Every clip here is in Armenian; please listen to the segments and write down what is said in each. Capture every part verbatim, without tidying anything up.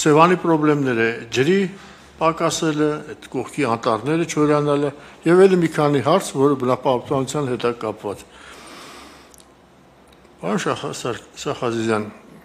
Սևանի պրոբլեմները ջրի պակասելը, այդ կողքի անտառները չորանալը եւ ելի մի քանի հարց, որը բնապահպանության հետ է կապված։ Պարոն Շախազիզյան,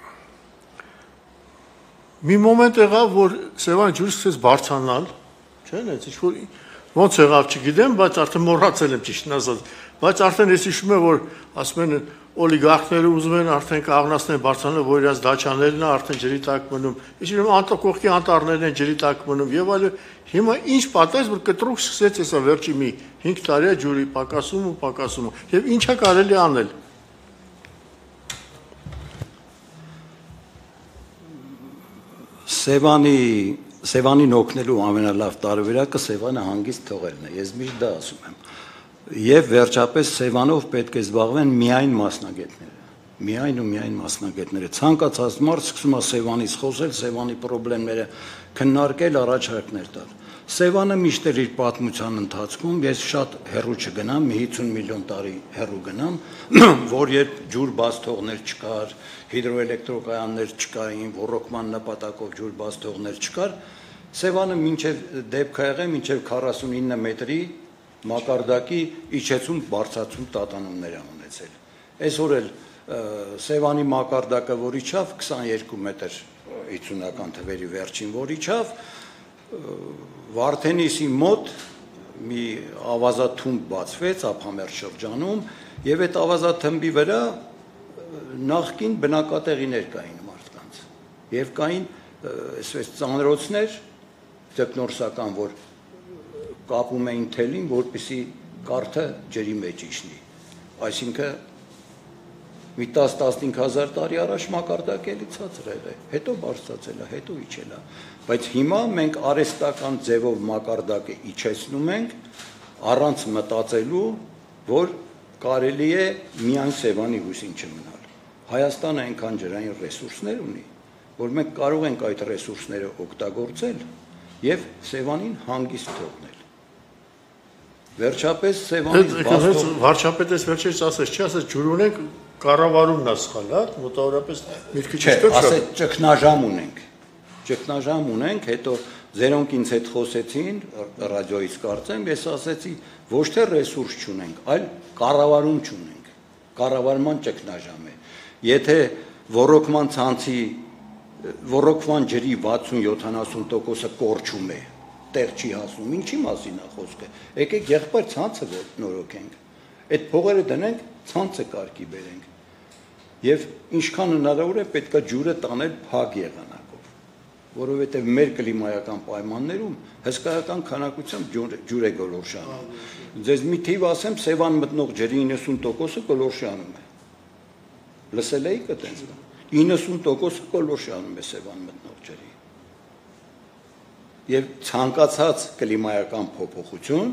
մի մոմենտ եղավ, որ Սևանի ջուրը սկսեց բարձրանալ, չէ՞, այնց ինչ-որ ոնց եղավ չգիտեմ, բայց արդեն մոռացել եմ ճիշտն ասած, բայց արդեն ես հիշում եմ, որ ասում են օլիգարխները ուզում են արդեն կաղնացնեն բարձրանալ, որ իրաց դաչաներն է արդեն ջրի տակ մնում, իսկ անկողքի անտառներն են ջրի տակ մնում եւ այլն։ Հիմա ինչ պատահեց, որ կտրուկ սկսեց հեսա վերջի մի հինգ տարի է ջուրի պակասում ու պակասում եւ ինչա կարելի անել։ Սևանի Սևանին օգնելու ամենալավ տարբերակը Սևանը հանգիստ թողելն է, ես միշտ դա ասում եմ։ Եվ վերջապես Սևանով պետք է զբաղվեն միայն մասնագետները, միայն ու միայն մասնագետները։ Ցանկացած մարդ սկսում է Սևանից խոսել, Սևանի խնդիրները քննարկել, առաջարկներ տալ։ Սևանը միշտ էր իր պատմության ընթացքում, ես շատ հեռու չգնամ, մի հիսուն միլիոն տարի հեռու գնամ, որ երբ ջուր բաց թողներ չկար, հիդրոէլեկտրոկայաններ չկային, ոռոգման նպատակով ջուր բաց թողներ չկար, Սևանը մինչև դեպք ա եղել մինչև քառասունինը մետրի մակարդակի իջեցում բարձրացում տատանումներ ա ունեցել։ Այսօր էլ Սևանի մակարդակը որ իջավ քսաներկու մետր հիսունական թվերի վերջին որ իջավ, Վարդենիսի մոտ մի ավազաթումբ բացվեց ափամերձ շրջանում եւ այդ ավազաթմբի վրա նախկին բնակատեղիներ կային մարդկանց եւ կային այսպես ծանրոցներ դեպնորսական որ կապում էին թելին որպեսզի կարթը ջրի մեջ իջնի այսինքն մի տասն-տասնհինգ հազար տարի առաջ մակարդակը էլի ցածր է հետո բարձրացել է հետո իջել է բայց հիմա մենք արհեստական ձևով մակարդակը իջեցնում ենք առանց մտածելու որ կարելի է միայն Սևանի հույսին չմնալ Հայաստանը այնքան ջրային ռեսուրսներ ունի որ մենք կարող ենք այդ ռեսուրսները օգտագործել եւ Սևանին հանգիստ թողնել վերջապես Սևանից վարչապետս վերջերս ասեց չի ասեց ջուր ունենք կառավարումն է սխալ հա մոտավորապես միտքը ճիշտ է ասեց ճգնաժամ ունենք ճգնաժամ ունենք հետո զերոնք ինձ հետ խոսեցին ռադիոից կարծեմ ես ասեցի ոչ թե ռեսուրս չունենք այլ կառավարում չունենք կառավարման ճգնաժամ է եթե ոռոգման ցանցի ոռոգման ջրի վաթսուն-յոթանասուն տոկոսը կորչում է տեղ չի հասնում ինչի մասին է խոսքը եկեք եղբայր ցանցը նորոգենք այդ փողերը դնենք ցանցը կարգի բերենք եւ ինչքան հնարավոր է պետքա ջուրը տանել փակ եղանակով որովհետեւ մեր կլիմայական պայմաններում հսկայական քանակությամբ ջուր է գոլորշանում ձեզ մի թիվ ասեմ Սևան մտնող ջրի իննսուն տոկոսը գոլորշանում է լսել եք այդպես իննսուն տոկոսը գոլորշանում է Սևան մտնող ջրի եւ ցանկացած կլիմայական փոփոխություն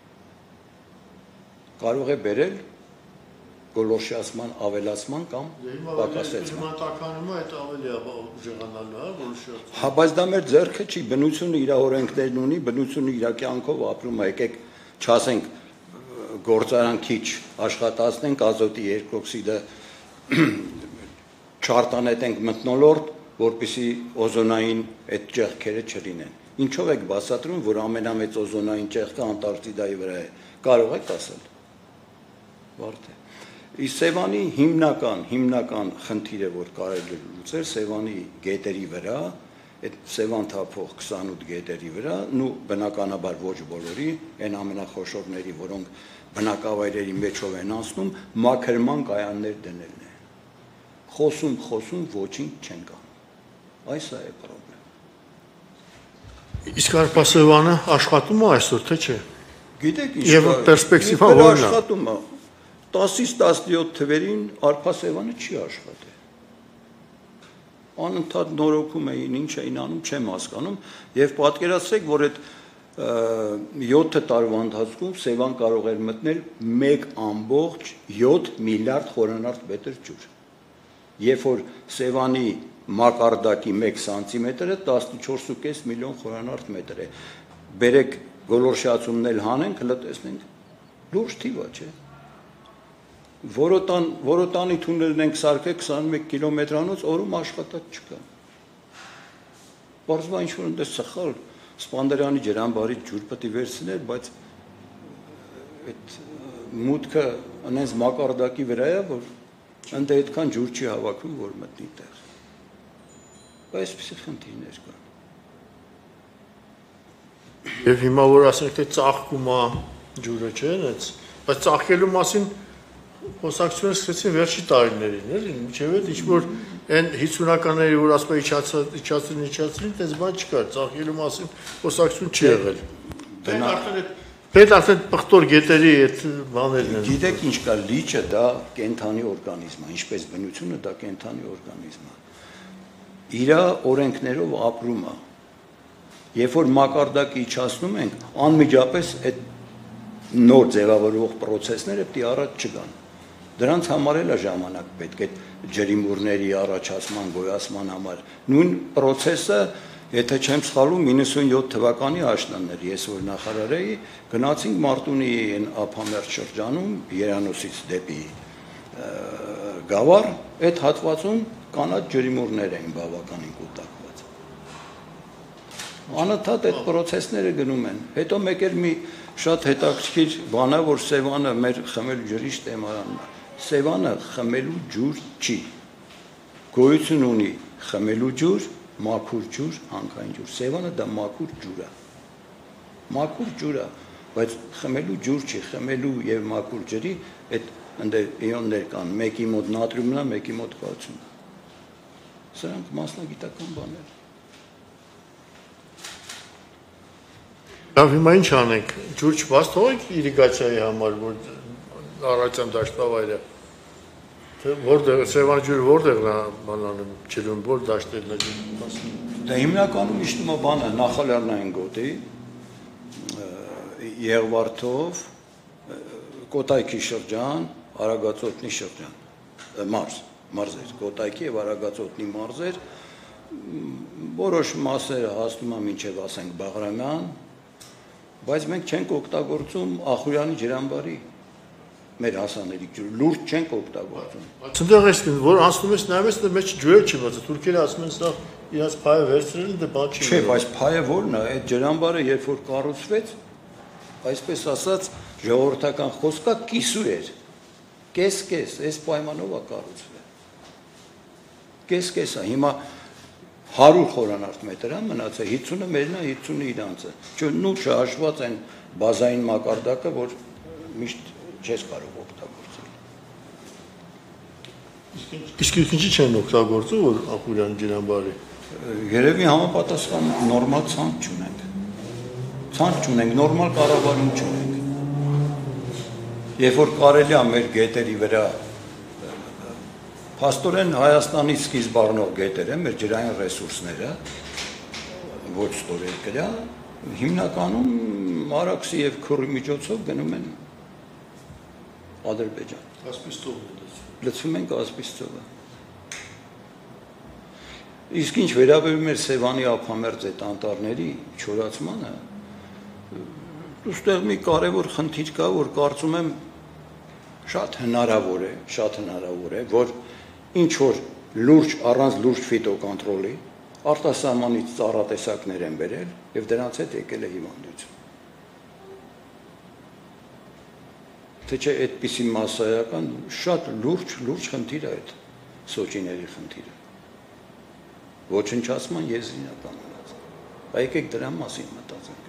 կարող է բերել գոլորշիացման ավելացման կամ պակասեցման։ Կլիմատականումը այդ ավելի է ուժեղանալու, հա, գոլորշիացումը։ Հա, բայց դա մեր ձեռքը չի, բնությունը իր օրենքներն ունի, բնությունը իր կյանքով ապրում է, եկեք չասենք գործարան քիչ աշխատացնենք, ազոտի երկօքսիդը չարտանետենք մթնոլորտ, որպեսզի օզոնային այդ ճեղքերը չլինեն։ Ինչով եք բացատրում, որ ամենամեծ օզոնային ճեղքը Անտարկտիդայի վրա է։ Կարող եք ասել։ Բարդ է։ Իսկ Սևանի հիմնական, հիմնական խնդիրը, որ կարելի է լուծել Սևանի գետերի վրա, այդ Սևան թափող քսանութ գետերի վրա, ու բնականաբար ոչ բոլորի, այն ամենախոշորների, որոնք բնակավայրերի մեջով են անցնում, մաքրման կայաններ դնելն է։ Խոսում, խոսում, ոչինչ չեն կանում։ Այս է պրոբլեմը։ Իսկ Արփասևանը աշխատում է այսօր, թե չէ։ Գիտեք, եւ պերսպեկտիվա որն է։ Աշխատում է։ տասից տասնյոթ թվերին Արփասևանը չի աշխատել։ Անընդհատ նորոգում էին, ինչ էին անում, չեմ հասկանում, եւ պատկերացրեք, որ այդ յոթ տարվա ընթացքում Սևան կարող էր մտնել մեկ ամբողջ յոթ միլիարդ խորանարդ մետր ջուր։ Երբ որ Սևանի մակարդակի մեկ սանտիմետրը տասնչորս միլիոն խորանարդ մետր է։ Բերեք գոլորշիացումն էլ հանենք, հլը տեսնենք։ Լուրջ թիվ է, չէ։ Որոտան, որոտանի թունելն ենք սարքել քսանմեկ կիլոմետրանոց, օրում աշխատած չկա։ Պարզվա ինչ որ այնտեղ սխալ Սպանդարյանի ջրամբարի ջուր պետք է վերցնել, բայց այդ մուտքը անենց մակարդակի վրա է, որ այնտեղ այդքան ջուր չի հավաքվում, որ մտնի տեղ։ Այսպիսի խնդիրներ կան։ Եվ հիմա որ ասենք թե ծաղկում է ջուրը, չէ՞, այնց, բայց ծաղկելու մասին խոսակցությունը սկսեցին վերջի տարիներին, էլի, մինչև այդ ինչ որ այն հիսունականների, որ ասում են իջացրին, իջացրին, այդպես բան չկար, ծաղկելու մասին խոսակցություն չի եղել։ Պետք արդեն պղտոր գետերի այդ բաներն են։ Գիտեք ինչ կա, լիճը դա կենթանի օրգանիզմ է, ինչպես բնությունը դա կենթանի օրգանիզմ է։ Իր օրենքներով ապրում է։ Երբ որ մակարդակը իջացնում ենք, անմիջապես այդ նոր ձևավորվող process-ները պետք է առաջ չգան։ Դրանց համար էլ է ժամանակ պետք է ջրիմուռների առաջացման, գոյացման համար։ Նույն process-ը, եթե չեմ սխալվում, իննսունյոթ թվականի աշնաններ, ես որ նախարար էի, գնացինք Մարտունի ափամերձ շրջանում, Երանոսից դեպի Գավառ, այդ հատվածում կանաչ ջրիմուռներ էին բավականին կուտակված։ Անընդհատ այդ process-ները գնում են։ Հետո մեկ էլ մի շատ հետաքրքիր բան է, որ Սևանը մեր խմելու ջրի շտեմարանն է։ Սևանը խմելու ջուր չի։ Գոյություն ունի խմելու ջուր, մաքուր ջուր, հանքային ջուր։ Սևանը դա մաքուր ջուր է։ Մաքուր ջուր է, բայց խմելու ջուր չի, խմելու եւ մաքուր ջրի այդ այնտեղ իոններ կան, մեկի մոտ նատրիումն է, մեկի մոտ կալցիումն է։ Սրանք մասնագիտական բաներ։ Լավ, հիմա ինչ անենք, ջուր չբաց թողենք իրիգացիայի համար, որ առաջան դաշտավայրը, որտեղ Սևան ջուրը որտեղն է բանանում, ջրում, որ դաշտերն է ջուրը։ Դա հիմնականում իշտում է բանը նախալեռնային գոտի, Եղվարդով, Կոտայքի շրջան, Արագածոտնի շրջան, մարզ, մարզեր, Կոտայքի եւ Արագածոտնի մարզեր, որոշ մասերը հասնում է մինչեւ ասենք Բաղրամյան, բայց մենք չենք օգտագործում Ախուրյանի ջրամբարի մեր հասանելիք ջուրը, լուրջ չենք օգտագործում։ Ցնդեղ էս որ անցնում ես նայում ես, մեջ ջուրը չի բացը, թուրքերը ասում են սա իրաց փայը վերցրել են, դե բան չի։ Չէ, բայց փայը որն է, այդ ջրամբարը երբ որ կառուցվեց, այսպես ասած, ժողովրդական խոսքա կիսու էր։ Կես-կես, այս պայմանով է կառուցվել։ Կես-կես է, հիմա հարյուր խորանարդ մետր է մնացել, հիսունը մերն է, հիսունը իրանց է։ Չէ, նու չհաշված են բազային մակարդակը, որ միշտ չես կարող օգտագործել։ Իսկ ինչի չեն օգտագործում, որ Ախուրյան ջրամբարի։ Երևի համապատասխան նորմալ ցանկ չունենք։ Ցանկ չունենք, նորմալ կառավարում չունենք։ Երբ որ կարելի է մեր գետերի վրա փաստորեն Հայաստանի սկիզբ առնող գետերը, մեր ջրային ռեսուրսները, ոչ ստորել կրա, հիմնականում Արաքսի եւ Քուրի միջոցով գնում են Ադրբեջան։ Կասպից ծովը լցվում են Կասպից ծովը։ Իսկ ինչ վերաբերում էր Սևանի ափամերձ այդ անտառների չորացմանը, ուստեղ մի կարևոր խնդիր կա, որ կարծում եմ շատ հնարավոր է, շատ հնարավոր է, որ ինչ որ լուրջ առանց լուրջ ֆիտոկոնտրոլի արտասահմանից ծառատեսակներ են բերել եւ դրանց հետ եկել է հիվանդություն։ Թե չէ այդպիսի մասսայական շատ լուրջ լուրջ խնդիր է այդ սոճիների խնդիրը։ Ոչնչացման եզրին է կանգնած։ Եկեք դրա մասին մտածենք։